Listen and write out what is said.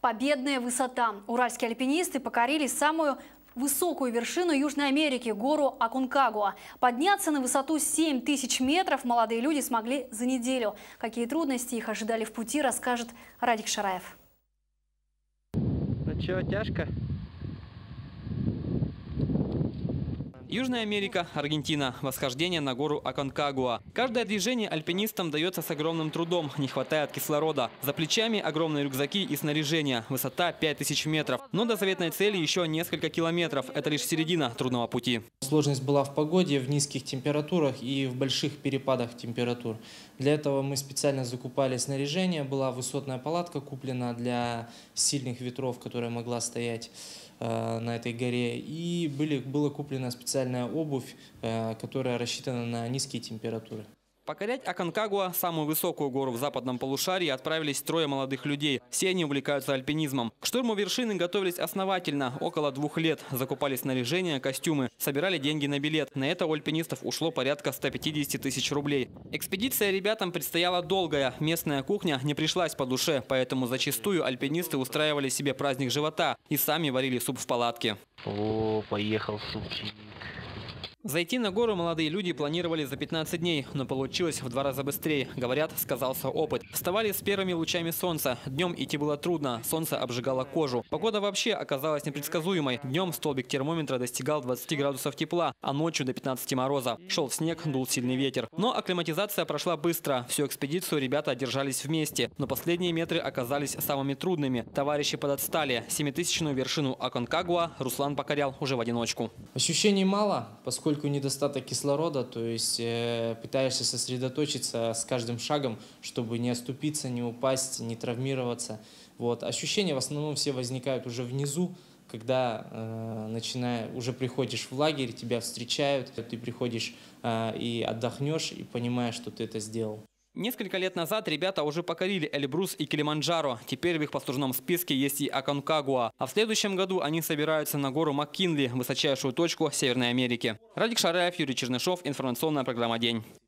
Победная высота. Уральские альпинисты покорили самую высокую вершину Южной Америки – гору Аконкагуа. Подняться на высоту 7000 метров молодые люди смогли за неделю. Какие трудности их ожидали в пути, расскажет Радик Шараев. Ну чё, тяжко? Южная Америка, Аргентина. Восхождение на гору Аконкагуа. Каждое движение альпинистам дается с огромным трудом. Не хватает кислорода. За плечами огромные рюкзаки и снаряжение. Высота 5000 метров. Но до заветной цели еще несколько километров. Это лишь середина трудного пути. Сложность была в погоде, в низких температурах и в больших перепадах температур. Для этого мы специально закупали снаряжение. Была высотная палатка куплена для сильных ветров, которая могла стоять на этой горе. И была куплена специальная обувь, которая рассчитана на низкие температуры. Покорять Аконкагуа, самую высокую гору в западном полушарии, отправились трое молодых людей. Все они увлекаются альпинизмом. К штурму вершины готовились основательно. Около 2 лет. Закупали снаряжение, костюмы. Собирали деньги на билет. На это у альпинистов ушло порядка 150 тысяч рублей. Экспедиция ребятам предстояла долгая. Местная кухня не пришлась по душе. Поэтому зачастую альпинисты устраивали себе праздник живота. И сами варили суп в палатке. О, поехал супчик. Зайти на гору молодые люди планировали за 15 дней, но получилось в 2 раза быстрее. Говорят, сказался опыт. Вставали с первыми лучами солнца. Днем идти было трудно, солнце обжигало кожу. Погода вообще оказалась непредсказуемой. Днем столбик термометра достигал 20 градусов тепла, а ночью до 15 мороза. Шел снег, дул сильный ветер. Но акклиматизация прошла быстро. Всю экспедицию ребята держались вместе. Но последние метры оказались самыми трудными. Товарищи подотстали. 7000-ную вершину Аконкагуа Руслан покорял уже в одиночку. Ощущений мало, поскольку недостаток кислорода, то есть пытаешься сосредоточиться с каждым шагом, чтобы не оступиться, не упасть, не травмироваться. Вот. Ощущения в основном все возникают уже внизу, когда уже приходишь в лагерь, тебя встречают, ты приходишь и отдохнешь, и понимаешь, что ты это сделал. Несколько лет назад ребята уже покорили Эльбрус и Килиманджаро. Теперь в их послужном списке есть и Аконкагуа. А в следующем году они собираются на гору Маккинли, высочайшую точку Северной Америки. Радик Шараев, Юрий Чернышов. Информационная программа «День».